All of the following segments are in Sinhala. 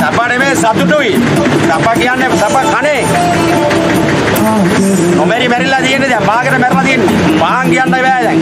සපා නෙමෙයි සතුටුයි. සපා කියන්නේ සපා කනේ. නොමෙරි මැරිලා තියෙන්නේ දැන් මාකට මැරලා තියෙන්නේ. පාන් කියන්නයි බෑ දැන්.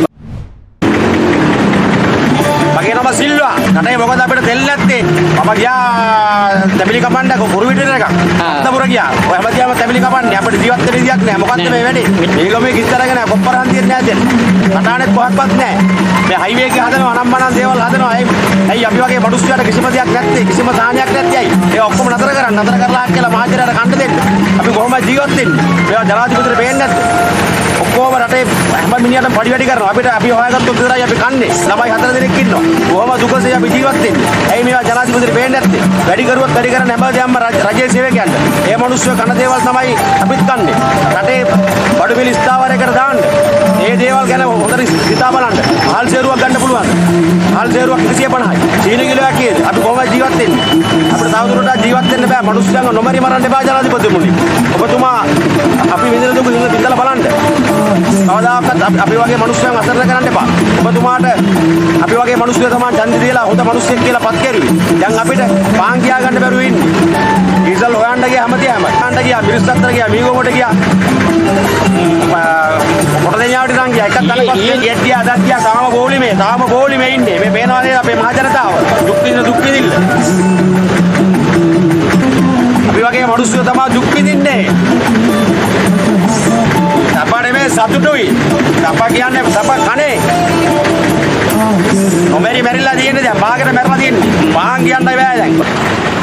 මගේ නම සිල්වා. රටේ මොකද අපිට දෙල් නැත්තේ? මම ගියා තැඹිලි කපන්න කුරු විතර එකක්. අත්තපුර ගියා. ඔය හැමතියම තැඹිලි කපන්නේ. අපිට ජීවත් වෙන්න විදියක් නෑ. මොකද්ද මේ වැඩේ? මේක මේ කිස්තරගෙන කොප්පර හන්දියක් නෑ දෙන්න. කටානෙත් කොහක්වත් නෑ. මේ හයිවේ එකේ හදනවා අනම්මනම් දේවල් හදනවා. ඇයි අපි වගේ මිනිස්සුන්ට කිසිම දෙයක් නැත්තේ? කිසිම සාහනයක් නැත්තේ ඇයි? ඒ ඔක්කොම නතර කරන්න. නතර කරලා කියලා මහජනයාට කන්න දෙන්න. අපි කොහොමද ජීවත් වෙන්නේ? මේවා ජනාධිපතිට පේන්නේ නැද්ද? ඔක්කොම රටේ හැම මිනිහටම පඩි වැඩි කරනවා. අපිට අපි හොයාගත්තොත් විතරයි අපි කන්නේ. ළමයි 4 දෙනෙක් ඉන්නවා. කොහොම දුකසේ අපි ජීවත් වෙන්නේ? ඇයි මේවා ජනාධිපතිට පේන්නේ නැත්තේ? වැඩි කරුවත් වැඩි කරන හැමදේම රජයේ සේවකයන්ට. ඒ මිනිස්සු කන දේවල් තමයි අපිත් කන්නේ. රටේ බඩු මිල ස්ථාවරයකට දාන්න. මේ දේවල් ගැන හොඳට හිතා බලන්න. හාල් සේරුවක් ගන්න පුළුවන්. හාල් සේරුවක් 150යි. චීන කිලෝයක් කීයද? අපි කොහොමද ජීවත් වෙන්නේ? අපිට තවදුරටත් ජීවත් වෙන්න බෑ. මිනිස්සුන්ව නොමරි මරන්න එපා ජනාධිපතිතුමනි. ඔබතුමා අපි විඳින දුක හිතලා බලන්න. කවදාකවත් අපි වගේ මිනිස්සුන් අසරණ කරන්න එපා. ඔබතුමාට අපි වගේ මිනිස්සු තමයි ඡන්දි දීලා හොඳ මිනිස්සෙක් කියලා පත් කරුවේ. දැන් අපිට පාන් කියා ගන්න බැරුව ඉන්නේ. ඩීසල් හොයන්න ගියා හැමතියම. හොයන්න ගියා මිරිස්සතර ගියා මීගොමට ගියා. කොට දෙනියාවට නම් ගියා. එකක් තනපත් ගෙඩිය අදක් ගියා. තාම බෝලිමේ ඉන්නේ. මේ පේනවා නේද අපේ මහ ජනතාව. දුක් විඳින්න. අපි වගේ මිනිස්සු තමයි දුක් විඳින්නේ. සපා නෙමෙයි සතුටුයි. සපා කියන්නේ සපා කනේ. නොමෙරි මැරිලා තියෙන්නේ දැන් මාකට මැරලා තියෙන්නේ. පාන් කියන්නයි බෑ දැන්.